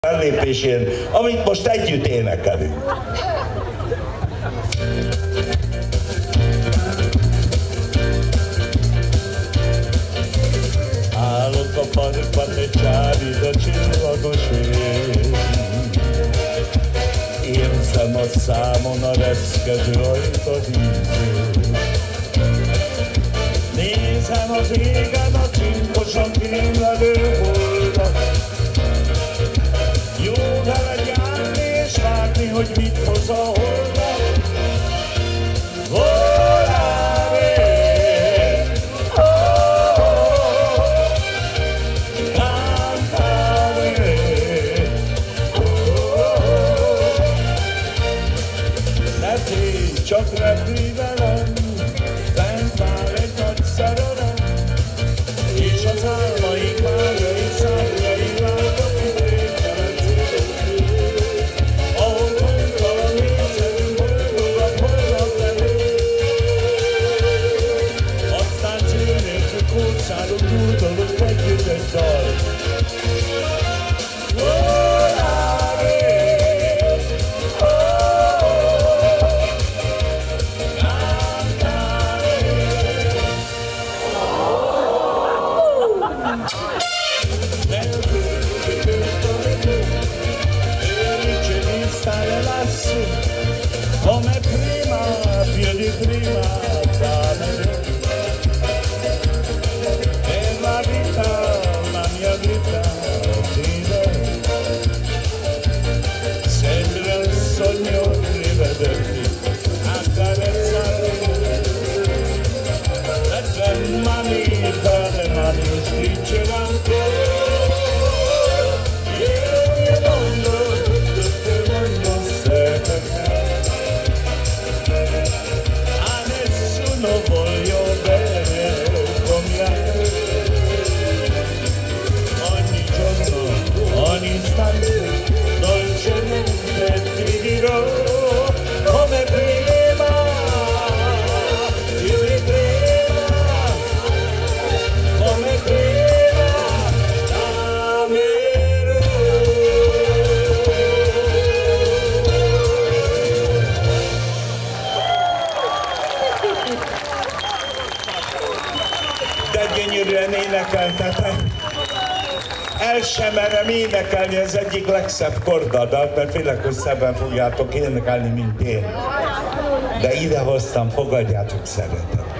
fellépésén, amit most együtt énekelünk. Állok a parkban, egy csárít a csillagos ég. Érzem a számon a reszkedő ajtad ízét. Nézem az égen a csinkosan kémlelő holdat. Jó vele járni és várni, hogy mit hoz a holdat. Volare, cantare, de tény csak repülj velem, bent vár egy nagy szerelem, és az álmaink vágyai szárnyai várnak idételen. Ahol gondtalan nézem, boldogan holnap lenni, aztán csőnélkül kócálunk, nyújtolunk együtt egy dalt. Come prima, più di prima, per la vita, la mia vita, ti darò. Sembra un sogno rivederti, accarezzarti, le mani tra le mani stringeranno. Voglio bene come a te, ogni giorno, ogni istante, dolcemente ti dirò come prima, più di prima, come prima, t'amerò. De gyönyörűen énekeltetek. El sem merem énekelni az egyik legszebb kordadat, mert félek, hogy szebben fogjátok énekelni, mint én. De idehoztam, fogadjátok szeretettel.